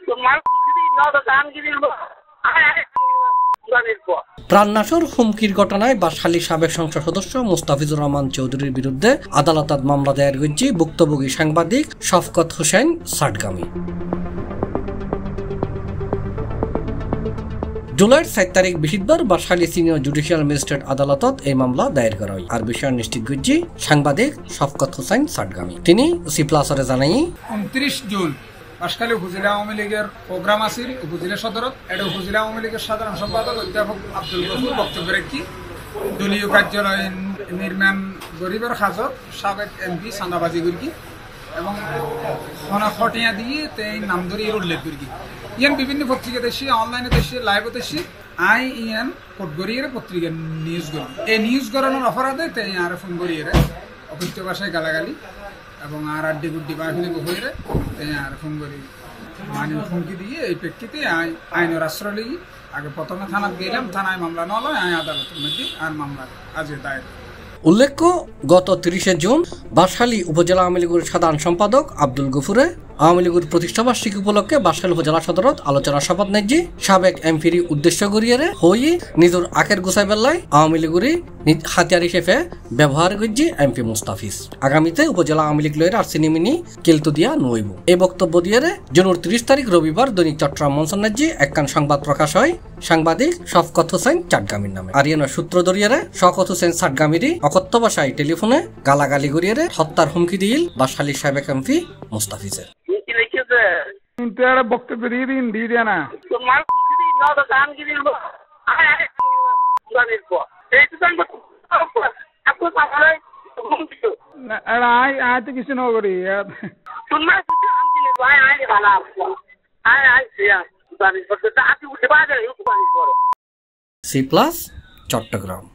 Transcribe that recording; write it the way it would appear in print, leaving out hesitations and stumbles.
প্রাণনাশের হুমকির ঘটনায় বাঁশখালীর সাবেক সংসদ সদস্য মুস্তাফিজুর রহমান চৌধুরীর বিরুদ্ধে আদালতত মামলা দায়ের করেছে ভুক্তভোগী সাংবাদিক শফকত হোসেন সাটগামী। জুলাইয়ের 7 তারিখ বৃহস্পতিবার বাঁশখালী সিনিয়র জুডিশিয়াল ম্যাজিস্ট্রেট আদালতত এই মামলা দায়ের করা হয়। আর বিষয় নিশ্চিত করছে সাংবাদিক শফকত হোসেন সাটগামী। তিনি সি+রে জানাই 29 জুন বাঁশখালী উপজেলা আওয়ামী লীগের প্রোগ্রাম আছিল উপজেলা সদরত। এটা উপজেলা আওয়ামী লীগের সাধারণ সম্পাদক অধ্যাপক আব্দুল গফুর বক্তব্য রেখে দলীয় কার্যালয় নির্মাণ গরিবের হাজত সাবেক এমপি চাঁদাবাজি করি এবং খটিয়া দিয়ে এই নাম ধরে উল্লেখ করি। ইয়ান বিভিন্ন পত্রিকা দেশে অনলাইনে দেশে লাইভ দেশে ইয়ান কোটগরিয়ে পত্রিকা নিউজ করি। এই নিউজ করানোর অপরাধে তাই আর ফোন করিয়ে অকৃত্য ভাষায় গালাগালি এবং আর আড্ডি গুড্ডি বাহিনী বহিরে তাই আর ফোন করি মানে হুমকি দিয়ে এই প্রেক্ষিতে আইনের আশ্রয় লিগি আগে প্রথমে থানাত গেলাম, থানায় মামলা নলয় আদালতের মধ্যে আর মামলা আজ দায়ের। উল্লেখ্য, গত 30 জুন বাঁশখালী উপজেলা আওয়ামী লীগের সাধারণ সম্পাদক আব্দুল গফুরে আওয়ামী লীগের প্রতিষ্ঠাবার্ষিকী উপলক্ষে বাঁশখালী উপজেলা সদরত আলোচনা শপথ নেজি সাবেক এমপির উদ্দেশ্য করিয়ে হই নিজের আখের গুছাই বেলায় আওয়ামী লীগের হাতিয়ার হিসেবে ব্যবহার করছে এমপি মুস্তাফিজ। আগামীতে উপজেলা আওয়ামী লীগ লয়ের আর সিনেমিনি কেলতু দিয়া নইব। এই বক্তব্য দিয়ে জুনের 30 তারিখ রবিবার দৈনিক চট্টগ্রাম মঞ্চন নেজি একখান সংবাদ প্রকাশ হয় সাংবাদিক শফকত হোসেন সাটগামীর নামে। আর ইয়ানোর সূত্র ধরিয়ে শফকত হোসেন সাটগামীরই অকথ্য ভাষায় টেলিফোনে গালাগালি করিয়ে হত্যার হুমকি দিল বাঁশখালীর সাবেক এমপি মুস্তাফিজের। বক্তব্য দিয়ে দিন দিয়ে দেয় না তো কিছু না করি সি+, চট্টগ্রাম।